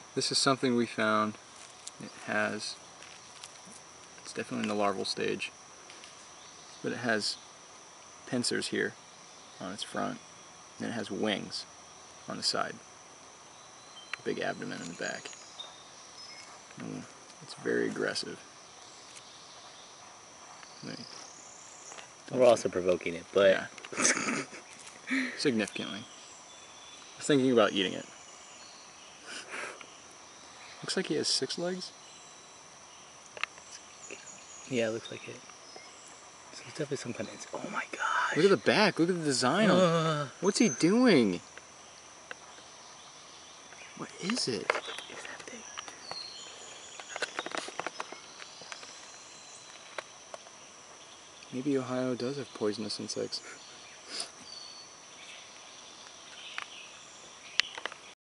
This is something we found. It's definitely in the larval stage, but it has pincers here on its front, and it has wings on the side. Big abdomen in the back. It's very aggressive. We're also provoking it, but... Yeah. Significantly. I was thinking about eating it. Looks like he has 6 legs. Yeah, it looks like it. So it's definitely some kind of... Oh my gosh! Look at the back. Look at the design on it. What's he doing? What is it? What is that thing? Maybe Ohio does have poisonous insects.